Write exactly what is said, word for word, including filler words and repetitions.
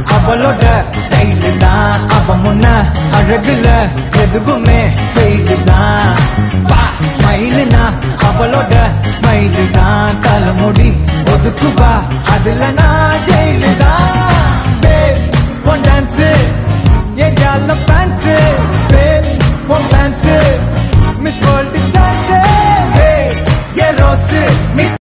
அவளோட ஸ்டைலு தான் அவ முன்ன அழகுல எதுவுமே ஃபெயிலு தான் ஸ்மைலுனா அவளோட ஸ்மைலு தான் தலைமுடி ஒதுக்குவா அதுல நான் ஜெயிலு தான் ஒன் டான்ஸு என் கால pants one glance miss world chance a rose